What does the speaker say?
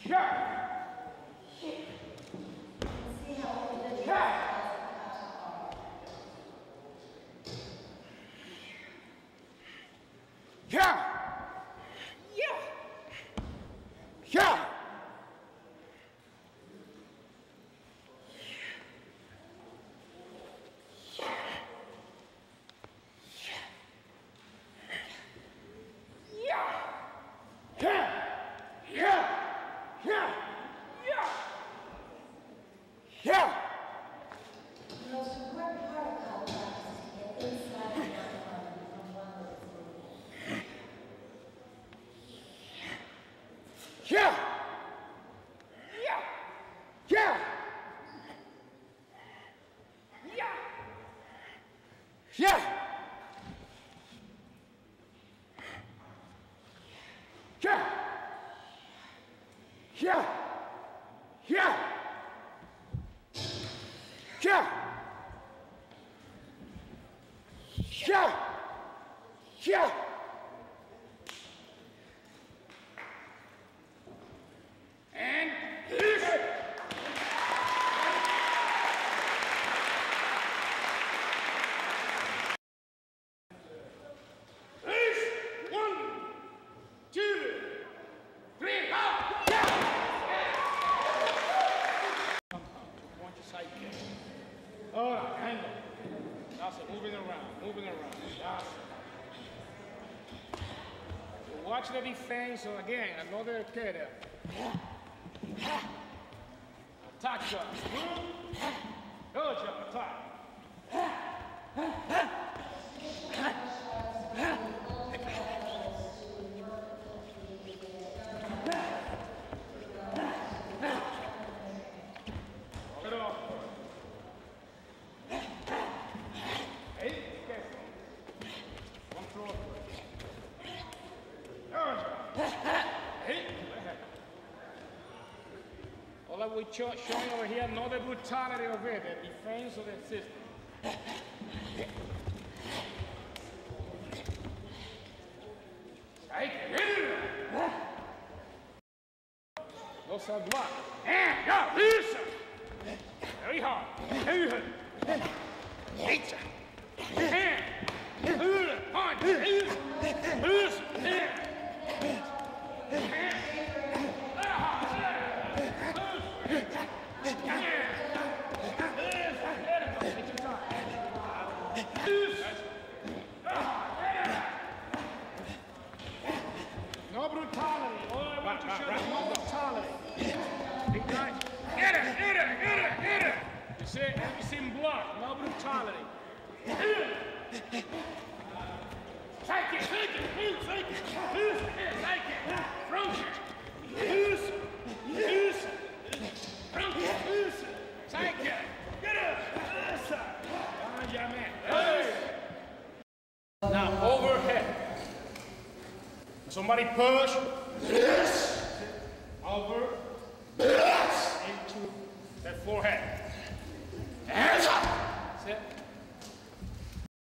The most important part of Kata practice is to get inside and out of harmony from one leg to the other. All right, hang on. That's it, moving around. That's it. Watch the defense, so again, another Kata. Attack shot. Good shot, attack. All that we're showing over here, not the brutality of it, the defense of the system. Those are blocked. And go, listen. Very hard. Very hard. Hit ya. Hand. Punch. Listen. No brutality. All I want to show is no brutality. Big time. Get it. You see, everything blood. No brutality. Take it. Front it. Take it. Get it. Now overhead. Somebody push over into that forehead. Sit.